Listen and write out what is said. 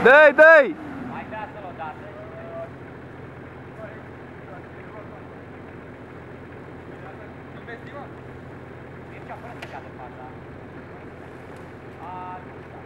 Dă-i, dă-i! Mai dați-l o dată. Mergea fără să cadă faza.